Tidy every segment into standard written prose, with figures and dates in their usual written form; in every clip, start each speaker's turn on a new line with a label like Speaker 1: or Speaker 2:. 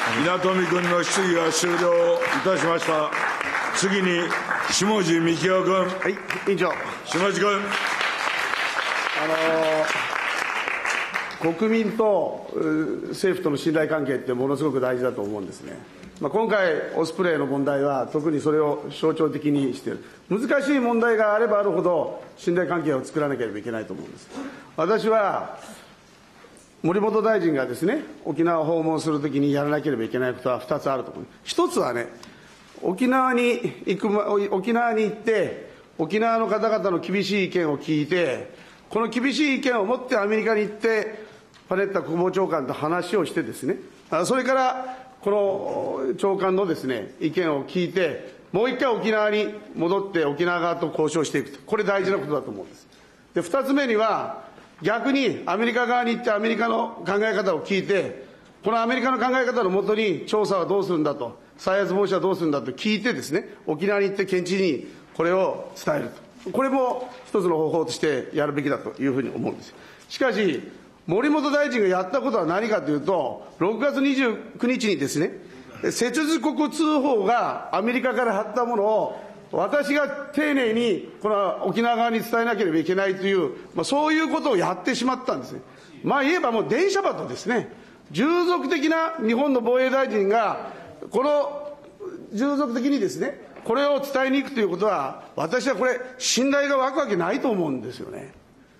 Speaker 1: 稲富君の質疑が終了いたしました。次に下地幹郎君。
Speaker 2: はい、委員長。
Speaker 1: 下地君。
Speaker 2: 国民と政府との信頼関係ってものすごく大事だと思うんですね。今回、オスプレイの問題は特にそれを象徴的にしている。難しい問題があればあるほど信頼関係を作らなければいけないと思うんです。私は森本大臣がですね、沖縄を訪問するときにやらなければいけないことは2つあると思う。1つはね、沖縄に行って、沖縄の方々の厳しい意見を聞いて、この厳しい意見を持ってアメリカに行って、パネッタ国防長官と話をしてですね、それからこの長官のですね、意見を聞いて、もう一回沖縄に戻って沖縄側と交渉していくと。これ大事なことだと思うんです。で、2つ目には、逆にアメリカ側に行ってアメリカの考え方を聞いて、このアメリカの考え方のもとに調査はどうするんだと、再発防止はどうするんだと聞いてですね、沖縄に行って県知事にこれを伝えると。これも一つの方法としてやるべきだというふうに思うんです。しかし、森本大臣がやったことは何かというと、6月29日にですね、接続国通報がアメリカから貼ったものを私が丁寧にこの沖縄側に伝えなければいけないという、そういうことをやってしまったんですね。言えばもう電車バトですね。従属的な日本の防衛大臣が、この従属的にですね、これを伝えに行くということは、私はこれ、信頼が湧くわけないと思うんですよね。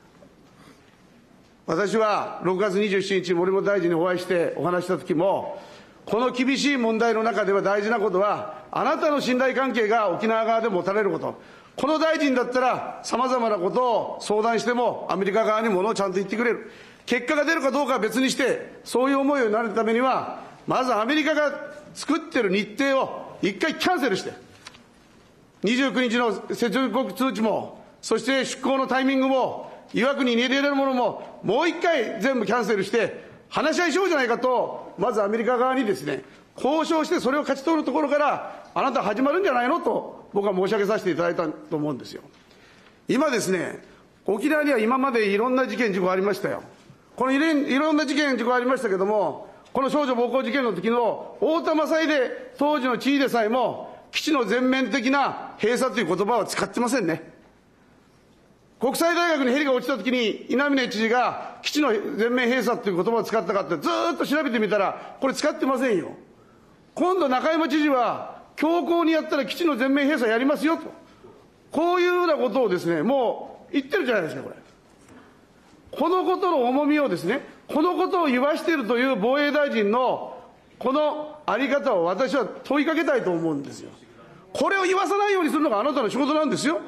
Speaker 2: 私は6月27日、森本大臣にお会いしてお話したときも、この厳しい問題の中では大事なことは、あなたの信頼関係が沖縄側で持たれること。この大臣だったら、様々なことを相談しても、アメリカ側にものをちゃんと言ってくれる。結果が出るかどうかは別にして、そういう思いをなるためには、まずアメリカが作ってる日程を一回キャンセルして、29日の接続国通知も、そして出港のタイミングも、岩国に入れるものも、もう一回全部キャンセルして、話し合いしようじゃないかと、まずアメリカ側にですね、交渉してそれを勝ち取るところから、あなた始まるんじゃないのと、僕は申し上げさせていただいたと思うんですよ。今ですね、沖縄には今までいろんな事件、事故ありましたよ。このいろんな事件、事故ありましたけども、この少女暴行事件の時の大田正秀当時の知事でさえも、基地の全面的な閉鎖という言葉は使ってませんね。国際大学にヘリが落ちた時に稲峰知事が基地の全面閉鎖という言葉を使ったかってずーっと調べてみたら、これ使ってませんよ。今度中山知事は強硬にやったら基地の全面閉鎖やりますよと。こういうようなことをですね、もう言ってるじゃないですか、これ。このことの重みをですね、このことを言わしているという防衛大臣のこのあり方を私は問いかけたいと思うんですよ。これを言わさないようにするのがあなたの仕事なんですよ。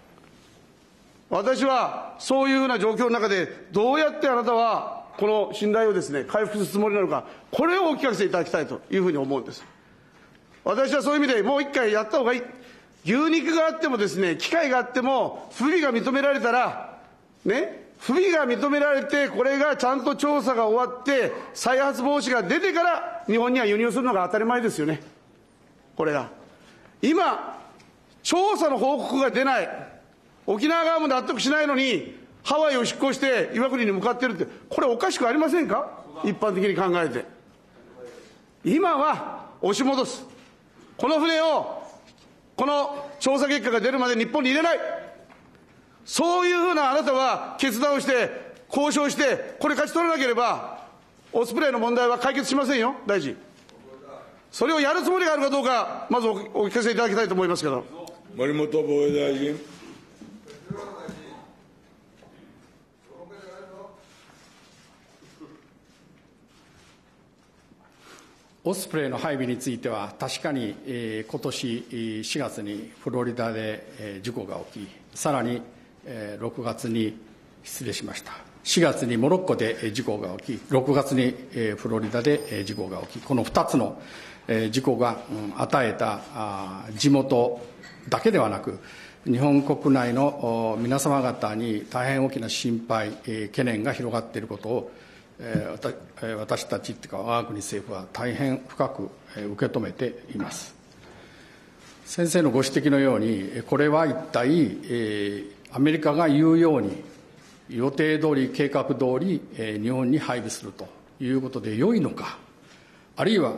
Speaker 2: 私はそういうふうな状況の中でどうやってあなたはこの信頼をですね、回復するつもりなのか、これをお聞かせいただきたいというふうに思うんです。私はそういう意味でもう一回やった方がいい。牛肉があってもですね、機会があっても不備が認められたら、ね、不備が認められて、これがちゃんと調査が終わって、再発防止が出てから日本には輸入するのが当たり前ですよね。これが。今、調査の報告が出ない。沖縄側も納得しないのに、ハワイを執行して岩国に向かっているって、これおかしくありませんか？一般的に考えて。今は押し戻す。この船を、この調査結果が出るまで日本に入れない。そういうふうなあなたは決断をして、交渉して、これ勝ち取らなければ、オスプレイの問題は解決しませんよ、大臣。それをやるつもりがあるかどうか、まずお聞かせいただきたいと思いますけど。
Speaker 1: 森本防衛大臣。
Speaker 3: オスプレイの配備については、確かに、今年4月にフロリダで、事故が起き、さらに、6月に失礼しました。4月にモロッコで事故が起き、6月にフロリダで事故が起き、この2つの事故が与えた地元だけではなく、日本国内の皆様方に大変大きな心配、懸念が広がっていることを、私たちというか、我が国政府は大変深く受け止めています。先生のご指摘のように、これは一体、アメリカが言うように、予定通り、計画通り、日本に配備するということで良いのか、あるいは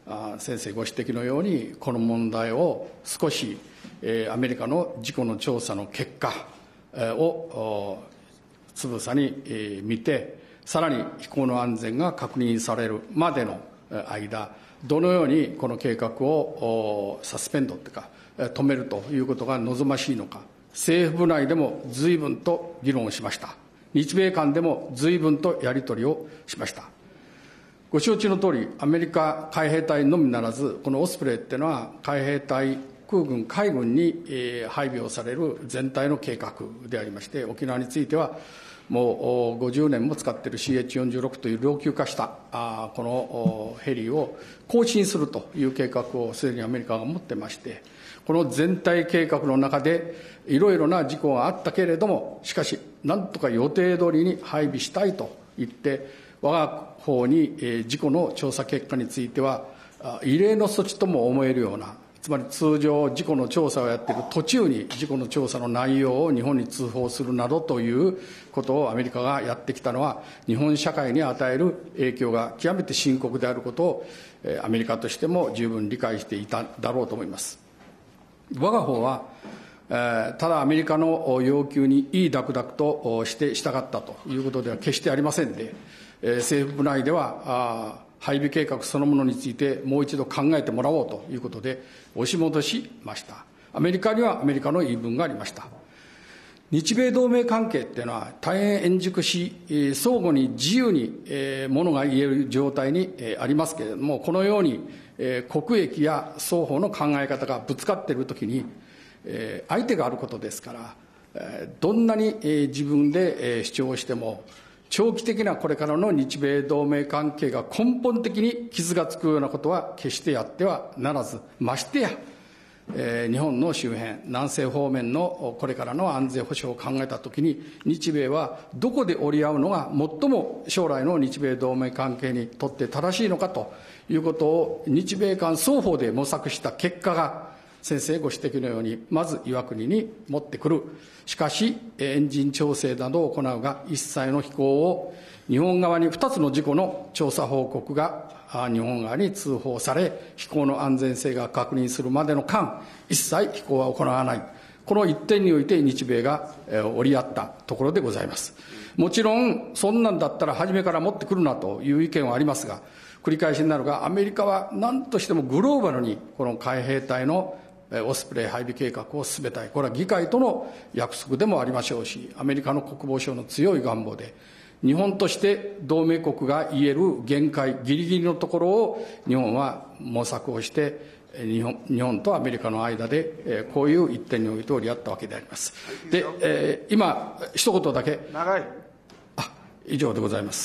Speaker 3: 先生ご指摘のように、この問題を少し、アメリカの事故の調査の結果をつぶさに見て、さらに飛行の安全が確認されるまでの間、どのようにこの計画をサスペンドというか、止めるということが望ましいのか、政府部内でも随分と議論をしました。日米間でも随分とやり取りをしました。ご承知のとおり、アメリカ海兵隊のみならず、このオスプレイっていうのは、海兵隊、空軍、海軍に配備をされる全体の計画でありまして、沖縄については、もう50年も使っている CH-46 という老朽化したこのヘリを更新するという計画をすでにアメリカが持ってまして、この全体計画の中でいろいろな事故があったけれども、しかしなんとか予定通りに配備したいと言って、我が方に事故の調査結果については異例の措置とも思えるような、つまり通常事故の調査をやっている途中に事故の調査の内容を日本に通報するなどということをアメリカがやってきたのは、日本社会に与える影響が極めて深刻であることをアメリカとしても十分理解していただろうと思います。我が方はただアメリカの要求にいいダクダクとして従ったということでは決してありませんで、政府部内では配備計画そのものについてもう一度考えてもらおうということで押し戻しました。アメリカにはアメリカの言い分がありました。日米同盟関係っていうのは大変円熟し、相互に自由にものが言える状態にありますけれども、このように国益や双方の考え方がぶつかっているときに、相手があることですから、どんなに自分で主張しても、長期的なこれからの日米同盟関係が根本的に傷がつくようなことは決してやってはならず、ましてや、日本の周辺、南西方面のこれからの安全保障を考えたときに、日米はどこで折り合うのが最も将来の日米同盟関係にとって正しいのかということを、日米間双方で模索した結果が、先生ご指摘のように、まず岩国に持ってくる。しかし、エンジン調整などを行うが、一切の飛行を、日本側に2つの事故の調査報告が日本側に通報され、飛行の安全性が確認するまでの間、一切飛行は行わない。この一点において日米が折り合ったところでございます。もちろん、そんなんだったら初めから持ってくるなという意見はありますが、繰り返しになるが、アメリカは何としてもグローバルにこの海兵隊のオスプレイ配備計画を進めたい。これは議会との約束でもありましょうし、アメリカの国防省の強い願望で、日本として同盟国が言える限界、ギリギリのところを日本は模索をして、日本とアメリカの間でこういう一点において折り合ったわけであります。で、今、一言だけ。
Speaker 2: 長い。
Speaker 3: 以上でございます。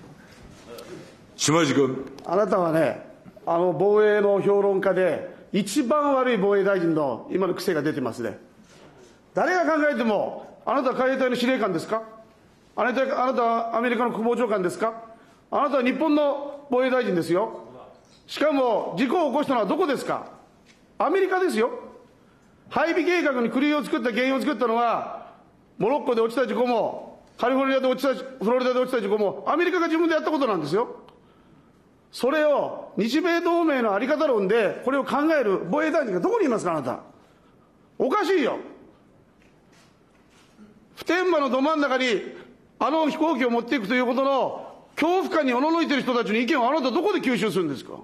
Speaker 1: 島地君。
Speaker 2: あなたはね、防衛の評論家で、一番悪い防衛大臣の今の癖が出てますね。誰が考えても、あなたは海兵隊の司令官ですか？あなたはアメリカの国防長官ですか？あなたは日本の防衛大臣ですよ。しかも、事故を起こしたのはどこですか？アメリカですよ。配備計画に狂いを作った原因を作ったのは、モロッコで落ちた事故も、カリフォルニアで落ちた、フロリダで落ちた事故も、アメリカが自分でやったことなんですよ。それを日米同盟のあり方論でこれを考える防衛大臣がどこにいますか、あなた。おかしいよ。普天間のど真ん中に飛行機を持っていくということの恐怖感におののいている人たちの意見をあなたどこで吸収するんですか。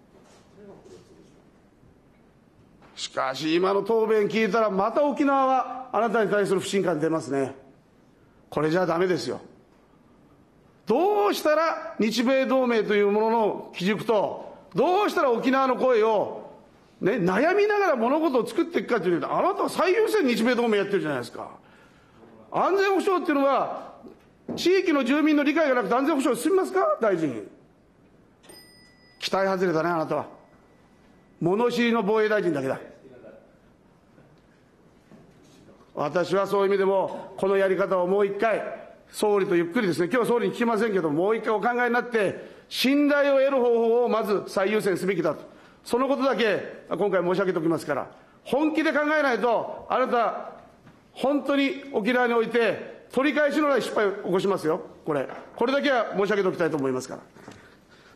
Speaker 2: しかし今の答弁聞いたらまた沖縄はあなたに対する不信感出ますね。これじゃダメですよ。どうしたら日米同盟というものの基軸と、どうしたら沖縄の声を、ね、悩みながら物事を作っていくかというと、あなたは最優先に日米同盟やってるじゃないですか。安全保障っていうのは、地域の住民の理解がなくて安全保障進みますか、大臣。期待外れだね、あなたは。物知りの防衛大臣だけだ。私はそういう意味でも、このやり方をもう一回、総理とゆっくりですね、今日は総理に聞きませんけども、もう一回お考えになって、信頼を得る方法をまず最優先すべきだと。そのことだけ、今回申し上げておきますから、本気で考えないと、あなた、本当に沖縄において、取り返しのない失敗を起こしますよ、これだけは申し上げておきたいと思いますから。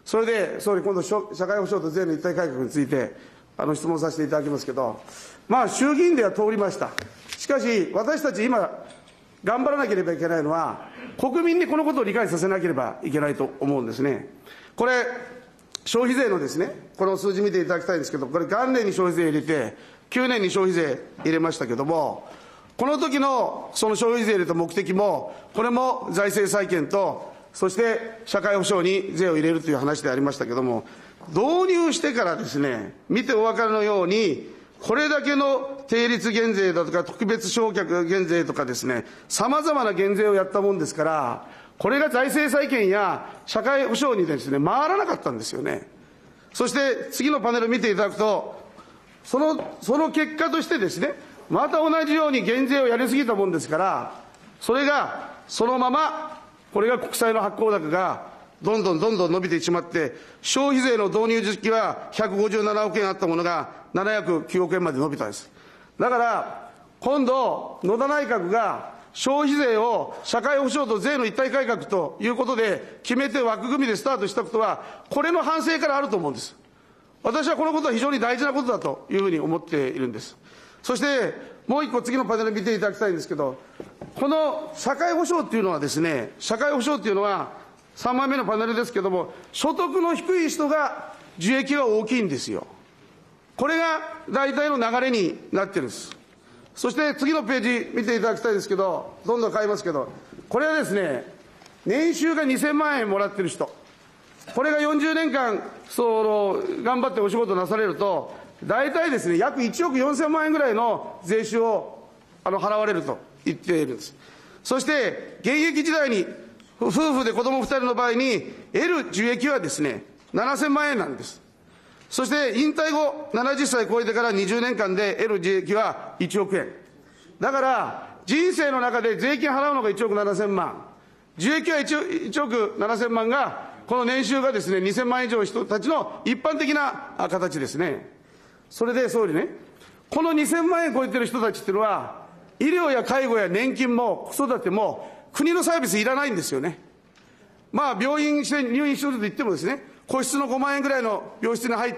Speaker 2: それで総理、今度、社会保障と税の一体改革について質問させていただきますけど、衆議院では通りました。しかし、私たち今、頑張らなければいけないのは、国民にこのことを理解させなければいけないと思うんですね。これ、消費税のですね、この数字見ていただきたいんですけど、これ、元年に消費税入れて、9年に消費税入れましたけども、この時のその消費税入れた目的も、これも財政再建と、そして社会保障に税を入れるという話でありましたけども、導入してからですね、見てお分かりのように、これだけの定率減税だとか特別償却減税とかですね、様々な減税をやったもんですから、これが財政再建や社会保障にですね、回らなかったんですよね。そして次のパネル見ていただくと、その結果としてですね、また同じように減税をやりすぎたもんですから、それがそのまま、これが国債の発行高がどんどん伸びてしまって、消費税の導入時期は157億円あったものが709億円まで伸びたんです。だから、今度、野田内閣が消費税を社会保障と税の一体改革ということで決めて枠組みでスタートしたことは、これの反省からあると思うんです。私はこのことは非常に大事なことだというふうに思っているんです。そして、もう一個次のパネル見ていただきたいんですけど、この社会保障っていうのはですね、社会保障っていうのは、3枚目のパネルですけども、所得の低い人が受益が大きいんですよ。これが大体の流れになってるんです。そして次のページ見ていただきたいんですけど、どんどん変えますけど、これはですね、年収が2000万円もらってる人、これが40年間、頑張ってお仕事なされると、大体ですね、約1億4000万円ぐらいの税収を払われると言っているんです。そして、現役時代に、夫婦で子供2人の場合に、得る受益はですね、7000万円なんです。そして、引退後、70歳超えてから20年間で得る受益は1億円。だから、人生の中で税金払うのが1億7000万。受益は1億7000万が、この年収がですね、2000万円以上の人たちの一般的な形ですね。それで総理ね、この2000万円超えてる人たちっていうのは、医療や介護や年金も子育ても国のサービスいらないんですよね。病院して入院すると言ってもですね、個室の5万円ぐらいの病室に入って、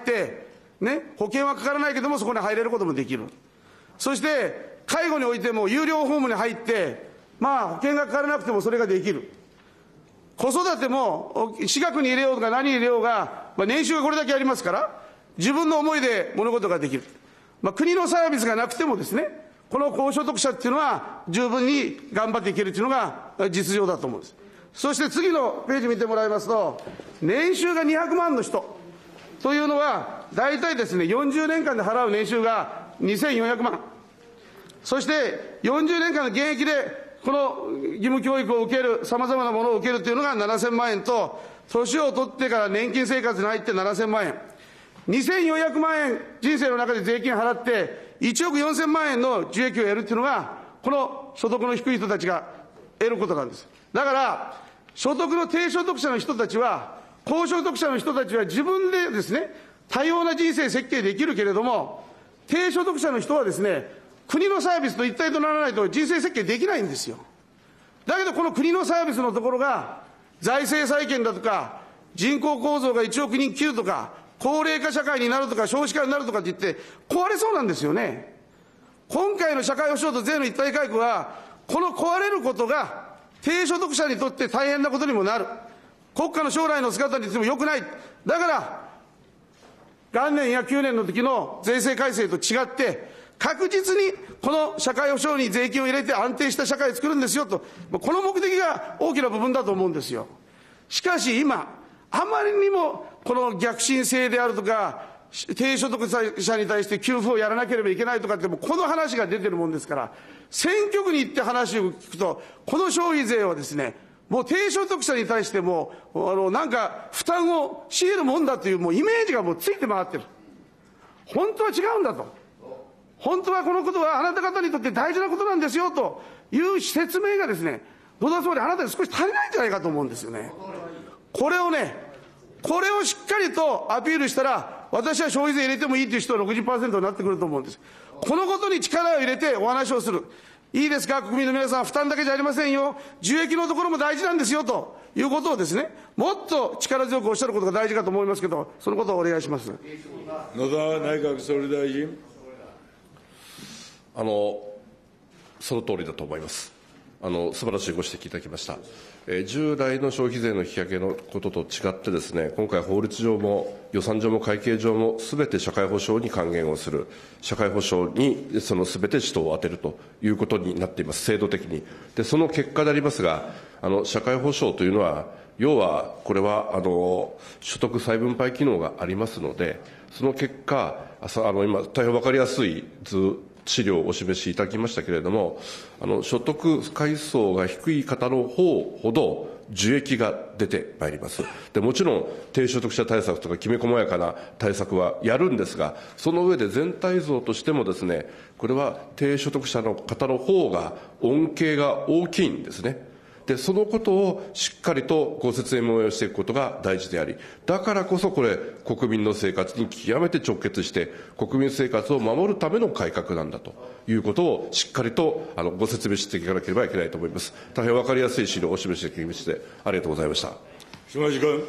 Speaker 2: ね、保険はかからないけどもそこに入れることもできる。そして、介護においても有料ホームに入って、保険がかからなくてもそれができる。子育ても、私学に入れようとか何に入れようが、年収がこれだけありますから、自分の思いで物事ができる。国のサービスがなくてもですね、この高所得者っていうのは十分に頑張っていけるっていうのが実情だと思うんです。そして次のページ見てもらいますと、年収が200万の人というのは、大体ですね、40年間で払う年収が2400万。そして、40年間の現役で、この義務教育を受ける、様々なものを受けるというのが7000万円と、年を取ってから年金生活に入って7000万円。2400万円人生の中で税金払って、1億4000万円の受益を得るというのが、この所得の低い人たちが得ることなんです。だから、所得の低所得者の人たちは、高所得者の人たちは自分でですね、多様な人生設計できるけれども、低所得者の人はですね、国のサービスと一体とならないと人生設計できないんですよ。だけどこの国のサービスのところが、財政再建だとか、人口構造が1億人切るとか、高齢化社会になるとか少子化になるとかって言って壊れそうなんですよね。今回の社会保障と税の一体改革は、この壊れることが低所得者にとって大変なことにもなる。国家の将来の姿にとっても良くない。だから、元年や9年の時の税制改正と違って、確実にこの社会保障に税金を入れて安定した社会を作るんですよと、この目的が大きな部分だと思うんですよ。しかし今、あまりにもこの逆進性であるとか、低所得者に対して給付をやらなければいけないとかって、この話が出てるもんですから、選挙区に行って話を聞くと、この消費税はですね、もう低所得者に対してもなんか負担を強いるもんだというもうイメージがもうついて回ってる。本当は違うんだと。本当はこのことはあなた方にとって大事なことなんですよという説明がですね、野田総理、あなたに少し足りないんじゃないかと思うんですよね。これをしっかりとアピールしたら、私は消費税入れてもいいという人は 60% になってくると思うんです。このことに力を入れてお話をする。 いいですか、国民の皆さん、負担だけじゃありませんよ、受益のところも大事なんですよということをですね、もっと力強くおっしゃることが大事かと思いますけど、そのことをお願いします。
Speaker 1: 野田内閣総理大臣。
Speaker 4: その通りだと思います。素晴らしいご指摘いただきました。従来の消費税の引き上げのことと違ってですね、今回法律上も予算上も会計上もすべて社会保障に還元をする、社会保障にそのすべて使途を当てるということになっています、制度的に。で、その結果でありますが、社会保障というのは、要はこれは所得再分配機能がありますので、その結果、今、大変分かりやすい資料をお示しいただきましたけれども、所得階層が低い方の方ほど受益が出てまいります。で、もちろん低所得者対策とかきめ細やかな対策はやるんですが、その上で全体像としてもですね、これは低所得者の方の方が恩恵が大きいんですね。で、そのことをしっかりとご説明をしていくことが大事であり、だからこそこれ、国民の生活に極めて直結して、国民生活を守るための改革なんだということをしっかりとご説明していかなければいけないと思います。大変分かりやすい資料をお示しいただきまして、ありがとうございました。
Speaker 1: 島地君。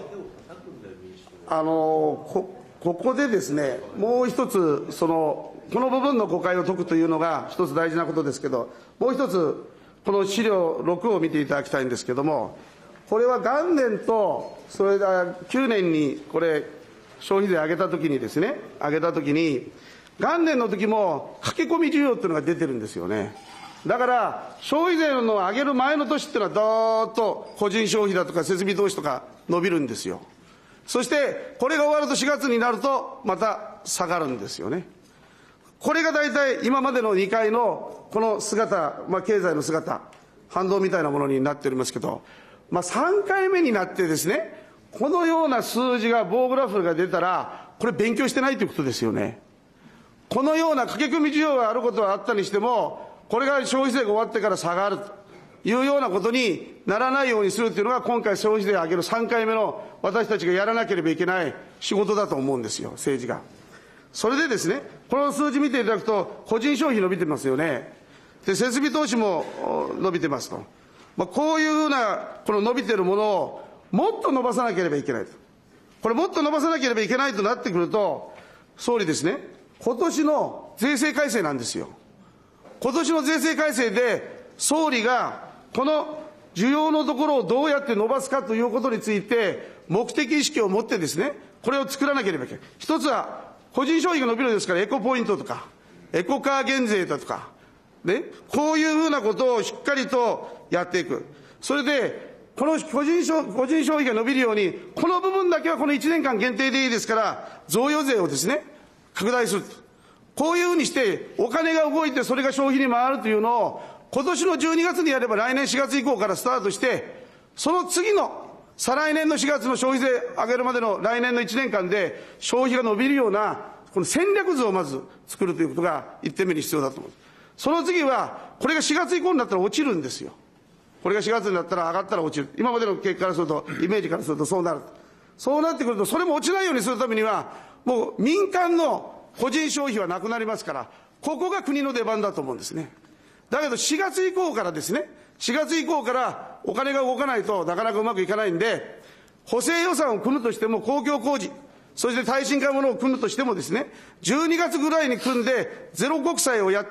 Speaker 2: ここでですね、もう一つ、この部分の誤解を解くというのが一つ大事なことですけど、もう一つ、この資料6を見ていただきたいんですけれども、これは元年と、それから9年にこれ、消費税上げたときにですね、元年の時も駆け込み需要っていうのが出てるんですよね。だから、消費税の上げる前の年っていうのは、どーっと個人消費だとか設備投資とか伸びるんですよ。そして、これが終わると4月になると、また下がるんですよね。これが大体今までの2回のこの姿、経済の姿、反動みたいなものになっておりますけど、3回目になってですね、このような数字が、棒グラフが出たら、これ勉強してないということですよね。このような駆け込み需要があることはあったにしても、これが消費税が終わってから下がるというようなことにならないようにするというのが、今回消費税を上げる3回目の私たちがやらなければいけない仕事だと思うんですよ、政治が。それでですね、この数字見ていただくと、個人消費伸びてますよね。で、設備投資も伸びてますと。こういうふうな、この伸びてるものをもっと伸ばさなければいけないと。これもっと伸ばさなければいけないとなってくると、総理ですね、今年の税制改正なんですよ。今年の税制改正で、総理がこの需要のところをどうやって伸ばすかということについて、目的意識を持ってですね、これを作らなければいけない。一つは、個人消費が伸びるですから、エコポイントとか、エコカー減税だとか、ね、こういうふうなことをしっかりとやっていく。それで、この個人消費が伸びるように、この部分だけはこの1年間限定でいいですから、贈与税をですね、拡大する。こういうふうにして、お金が動いてそれが消費に回るというのを、今年の12月にやれば来年4月以降からスタートして、その次の、再来年の4月の消費税上げるまでの来年の1年間で消費が伸びるようなこの戦略図をまず作るということが1点目に必要だと思う。その次はこれが4月以降になったら落ちるんですよ。これが4月になったら上がったら落ちる。今までの結果からすると、イメージからするとそうなる。そうなってくると、それも落ちないようにするためには、もう民間の個人消費はなくなりますから、ここが国の出番だと思うんですね。だけど4月以降からですね、4月以降からお金が動かないとなかなかうまくいかないんで、補正予算を組むとしても公共工事、そして耐震化ものを組むとしてもですね、12月ぐらいに組んでゼロ国債をやって、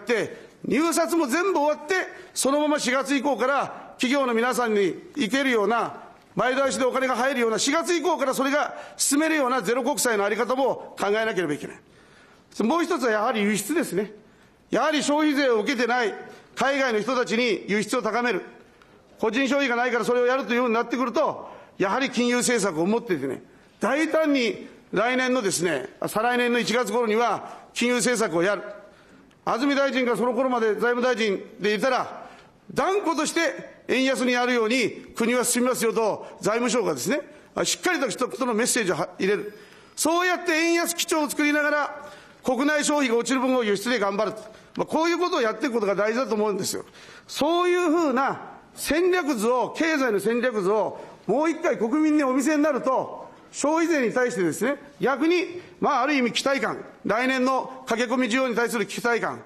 Speaker 2: 入札も全部終わって、そのまま4月以降から企業の皆さんに行けるような、前倒しでお金が入るような、4月以降からそれが進めるようなゼロ国債のあり方も考えなければいけない。もう一つはやはり輸出ですね。やはり消費税を受けてない海外の人たちに輸出を高める。個人消費がないからそれをやるというようになってくると、やはり金融政策を持っていてね、大胆に来年のですね、再来年の1月頃には金融政策をやる。安住大臣がその頃まで財務大臣でいたら、断固として円安にやるように国は進みますよと財務省がですね、しっかりと一言のメッセージを入れる。そうやって円安基調を作りながら、国内消費が落ちる分を輸出で頑張る。こういうことをやっていくことが大事だと思うんですよ。そういうふうな戦略図を、経済の戦略図をもう一回国民にお見せになると、消費税に対してですね、逆に、ある意味期待感、来年の駆け込み需要に対する期待感、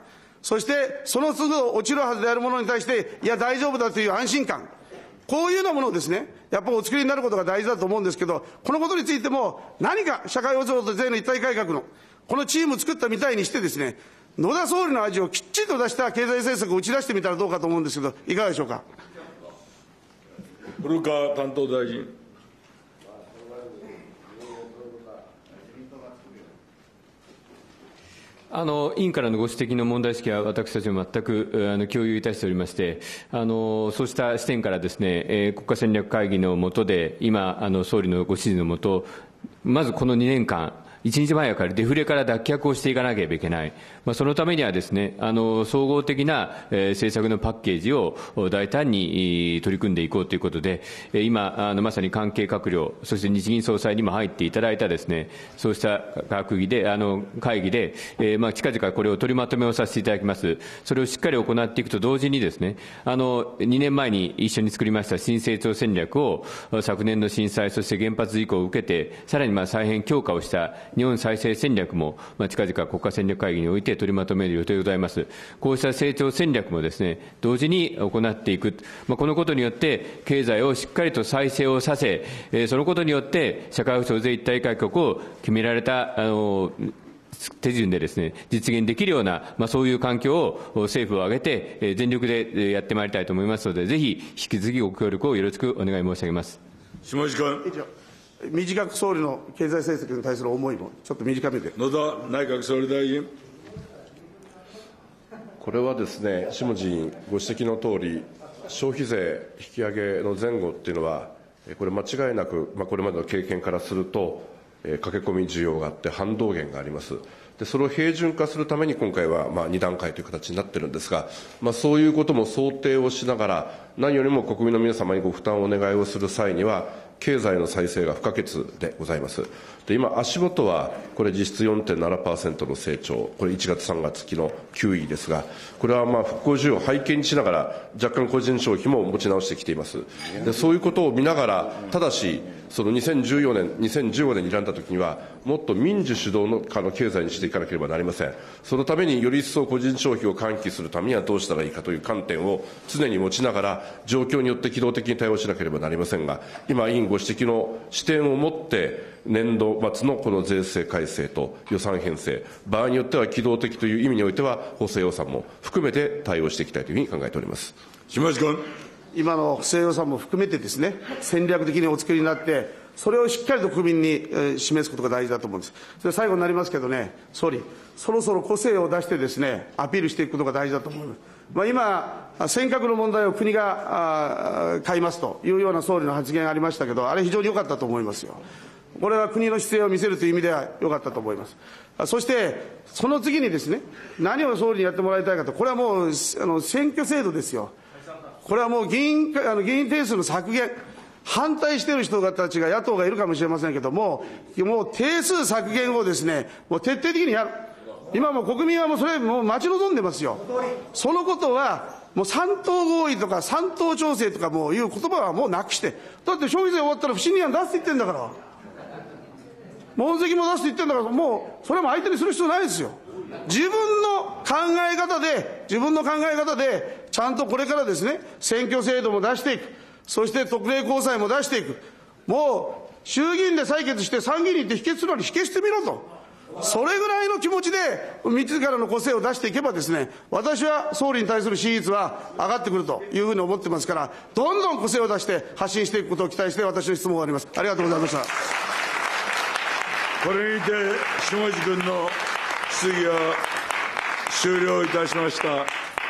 Speaker 2: そしてその都度落ちるはずであるものに対して、いや大丈夫だという安心感、こういうようなものをですね、やっぱりお作りになることが大事だと思うんですけど、このことについても何か社会保障と税の一体改革のこのチームを作ったみたいにしてですね、野田総理の味をきっちりと出した経済政策を打ち出してみたらどうかと思うんですけど、いかがでしょうか。
Speaker 1: 古川担当大臣。
Speaker 5: 委員からのご指摘の問題意識は私たちも全く共有いたしておりまして、そうした視点からですね、国家戦略会議の下で、今、総理のご指示の下、まずこの2年間、一日前からデフレから脱却をしていかなければいけない。そのためにはですね、総合的な政策のパッケージを大胆に取り組んでいこうということで、今、まさに関係閣僚、そして日銀総裁にも入っていただいたですね、そうした閣議で、会議で、近々これを取りまとめをさせていただきます。それをしっかり行っていくと同時にですね、2年前に一緒に作りました新成長戦略を昨年の震災、そして原発事故を受けて、さらに再編強化をした日本再生戦略も、近々国家戦略会議において取りまとめる予定でございます。こうした成長戦略もですね、同時に行っていく。このことによって、経済をしっかりと再生をさせ、そのことによって、社会保障税一体改革を決められた、手順でですね、実現できるような、そういう環境を政府を挙げて、全力でやってまいりたいと思いますので、ぜひ引き続きご協力をよろしくお願い申し上げます。
Speaker 1: 下地君。
Speaker 2: 短く総理の経済政策に対する思いもちょっと短めで。
Speaker 1: 野田内閣総理大臣。
Speaker 4: これはですね、下地委員ご指摘のとおり、消費税引き上げの前後っていうのは、これ間違いなく、これまでの経験からすると、駆け込み需要があって反動減があります。でそれを平準化するために今回は2段階という形になっているんですが、そういうことも想定をしながら、何よりも国民の皆様にご負担をお願いをする際には、経済の再生が不可欠でございます。で今、足元はこれ実質 4.7% の成長、これ1月3月期の9位ですが、これは復興需要を背景にしながら、若干個人消費も持ち直してきています。でそういうことを見ながら、ただし、その2015年に選んだときには、もっと民需主導の経済にしていかなければなりません。そのためにより一層個人消費を喚起するためにはどうしたらいいかという観点を常に持ちながら、状況によって機動的に対応しなければなりませんが、今、委員ご指摘の視点を持って、年度末のこの税制改正と予算編成、場合によっては機動的という意味においては、補正予算も含めて対応していきたいというふうに考えております。
Speaker 1: 下地君。
Speaker 2: 今の補正予算も含めてですね、戦略的にお作りになって、それをしっかりと国民に示すことが大事だと思うんです。それ最後になりますけどね、総理、そろそろ個性を出してですね、アピールしていくことが大事だと思います。今、尖閣の問題を国が買いますというような総理の発言がありましたけど、あれ非常に良かったと思いますよ。これは国の姿勢を見せるという意味では良かったと思います。そして、その次にですね、何を総理にやってもらいたいかと、これはもう選挙制度ですよ。これはもう議員定数の削減、反対している人たちが野党がいるかもしれませんけども、もう定数削減をですね、もう徹底的にやる。今も国民はもうそれもう待ち望んでますよ。そのことはもう3党合意とか3党調整とかもういう言葉はもうなくして、だって消費税終わったら不信任案出すって言ってんだから、問責も出すって言ってんだから、もうそれも相手にする必要ないですよ。自分の考え方でちゃんとこれからですね、選挙制度も出していく、そして特例公債も出していく、もう衆議院で採決して参議院に行って否決するのに否決してみろと、それぐらいの気持ちで自らの個性を出していけばですね、私は総理に対する支持率は上がってくるというふうに思ってますから、どんどん個性を出して発信していくことを期待して私の質問を終わります。ありがとうございました。
Speaker 1: これにて下地君の質疑は終了いたしました。